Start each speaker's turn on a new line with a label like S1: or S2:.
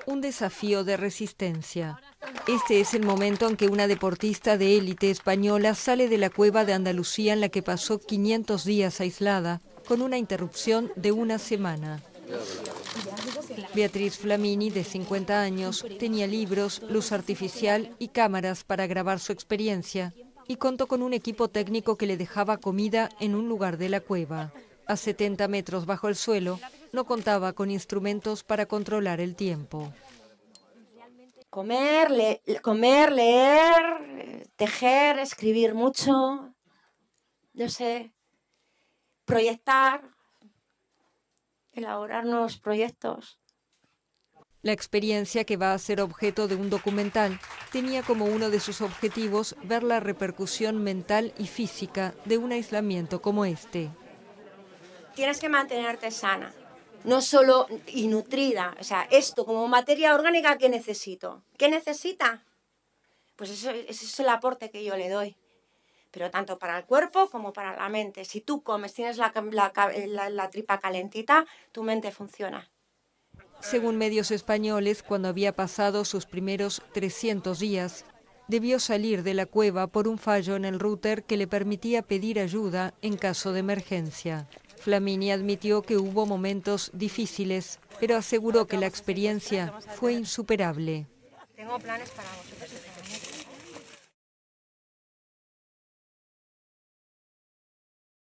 S1: Un desafío de resistencia. Este es el momento en que una deportista de élite española sale de la cueva de Andalucía en la que pasó 500 días aislada, con una interrupción de una semana. Beatriz Flamini, de 50 años, tenía libros, luz artificial y cámaras para grabar su experiencia, y contó con un equipo técnico que le dejaba comida en un lugar de la cueva. A 70 metros bajo el suelo, no contaba con instrumentos para controlar el tiempo.
S2: Comer, leer, tejer, escribir mucho, no sé, proyectar, elaborar nuevos proyectos.
S1: La experiencia, que va a ser objeto de un documental, tenía como uno de sus objetivos ver la repercusión mental y física de un aislamiento como este.
S2: Tienes que mantenerte sana, no solo y nutrida. O sea, esto como materia orgánica, ¿qué necesito? ¿Qué necesita? Pues ese es el aporte que yo le doy. Pero tanto para el cuerpo como para la mente. Si tú comes, tienes la tripa calentita, tu mente funciona.
S1: Según medios españoles, cuando había pasado sus primeros 300 días, debió salir de la cueva por un fallo en el router que le permitía pedir ayuda en caso de emergencia. Flamini admitió que hubo momentos difíciles, pero aseguró que la experiencia fue insuperable.
S2: Tengo planes para vosotros.